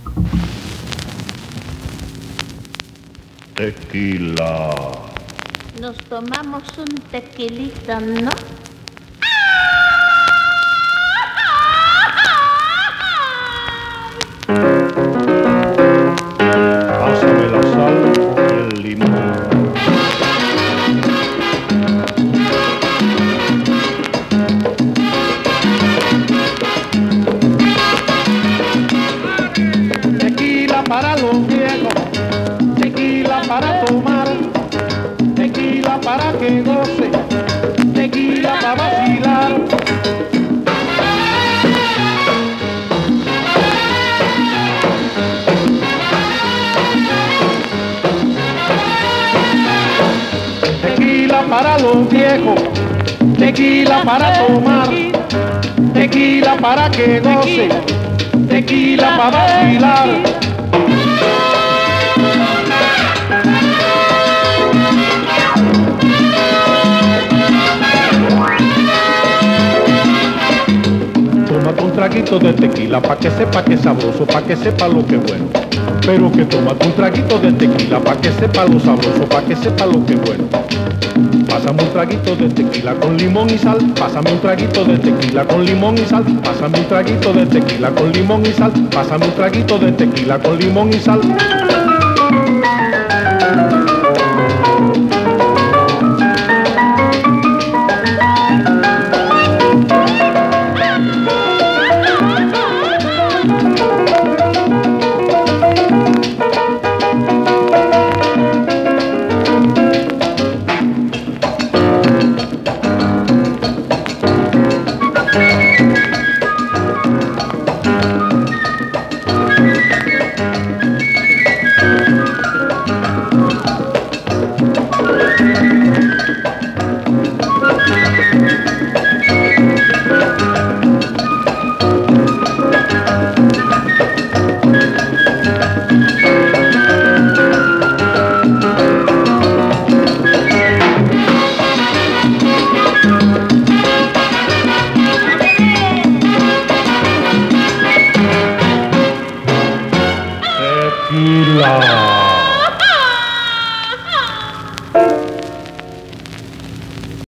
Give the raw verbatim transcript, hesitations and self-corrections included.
Tequila. Nos tomamos un tequilita, ¿no? Pásame la sal y el limón. Tequila para los viejos, tequila para tomar, tequila para que goce, tequila para vacilar. Tequila para los viejos, tequila para tomar, tequila para que goce, tequila para vacilar. Tómate un traguito de tequila pa' que sepa que es sabroso, pa' que sepa lo que es bueno. Pero que tómate un traguito de tequila pa' que sepa lo sabroso, pa' que sepa lo que es bueno. Pásame un traguito de tequila con limón y sal, pásame un traguito de tequila con limón y sal, pásame un traguito de tequila con limón y sal, pásame un traguito de tequila con limón y sal.